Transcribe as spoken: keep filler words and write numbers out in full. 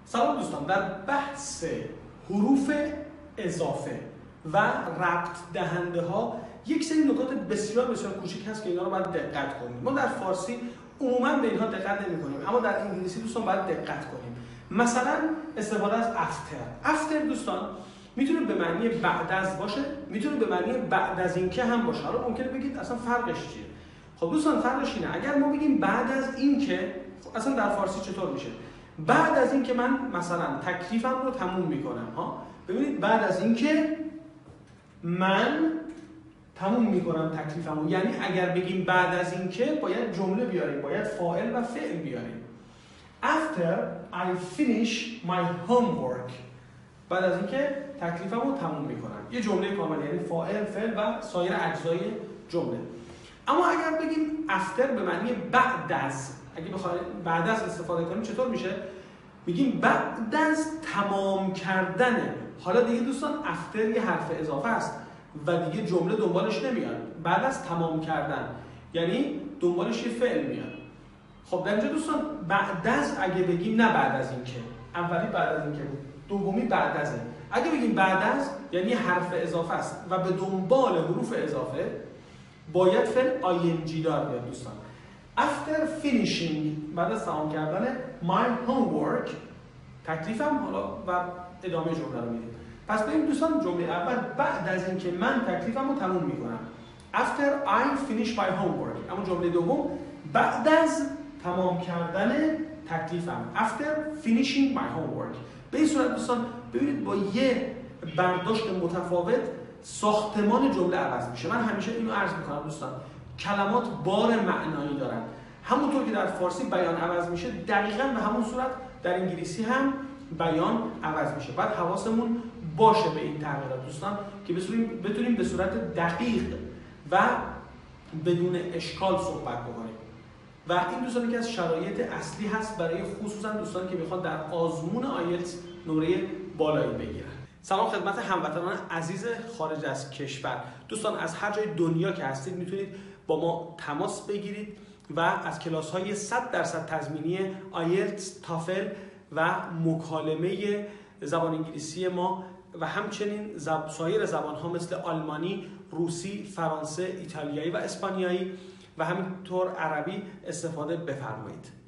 سلام دوستان، در بحث حروف اضافه و ربط دهنده ها یک سری نکات بسیار بسیار کوچیک هست که اینا رو باید دقت کنیم. ما در فارسی عموما به اینها دقت نمی کنیم، اما در انگلیسی دوستان باید دقت کنیم. مثلا استفاده از after. after دوستان میتونه به معنی بعد از باشه، میتونه به معنی بعد از اینکه هم باشه. حالا ممکنه بگید اصلا فرقش چیه؟ خب دوستان فرقش اینه، اگر ما بگیم بعد از اینکه، اصلا در فارسی چطور میشه؟ بعد از اینکه من مثلا تکلیفم رو تموم میکنم، ها ببینید، بعد از اینکه من تموم میکنم تکلیفم رو، یعنی اگر بگیم بعد از اینکه باید جمله بیاریم، باید فاعل و فعل بیاریم. After I finish my homework، بعد از اینکه تکلیفم رو تموم میکنم، یه جمله کامل، یعنی فاعل، فعل و سایر اجزای جمله. اما اگر بگیم after به معنی بعد از، اگه بخوایم بعد از استفاده کنیم چطور میشه؟ میگیم بعد از تمام کردنه. حالا دیگه دوستان after یه حرف اضافه است و دیگه جمله دنبالش نمیاد. بعد از تمام کردن یعنی دنبالش یه فعل میاد. خب در اینجا دوستان بعد از اگه بگیم، نه بعد از اینکه، اولی بعد از اینکه بود، دومی بعد ازه. اگه بگیم بعد از یعنی حرف اضافه است و به دنبال حروف اضافه باید فعل آی ان جی دار بیاد دوستان. After finishing، بعد از تمام کردن my homework، تکلیفم، حالا و ادامه جمله رو میدیم. پس بریم دوستان جمله اول، بعد از اینکه من تکلیفم رو تموم میکنم. After I finish my homework. اما جمله دوم بعد از تمام کردن تکلیفم. After finishing my homework. به این صورت دوستان ببینید با یه برداشت متفاوت ساختمان جمله عوض میشه. من همیشه اینو عرض میکنم دوستان، کلمات بار معنایی دارن. همونطور که در فارسی بیان عوض میشه، دقیقاً به همون صورت در انگلیسی هم بیان عوض میشه. باید حواسمون باشه به این تغییرات دوستان که بتونیم به صورت دقیق و بدون اشکال صحبت بکنیم. و این دوستان که از شرایط اصلی هست برای خصوصا دوستان که میخوان در آزمون آیلتس نمره بالایی بگیرن. سلام خدمت هموطنان عزیز خارج از کشور. دوستان از هر جای دنیا که هستید میتونید با ما تماس بگیرید و از کلاس های صد درصد تضمینی آیلتس، تافل و مکالمه زبان انگلیسی ما و همچنین زب... سایر زبان ها مثل آلمانی، روسی، فرانسه، ایتالیایی و اسپانیایی و همینطور عربی استفاده بفرمایید.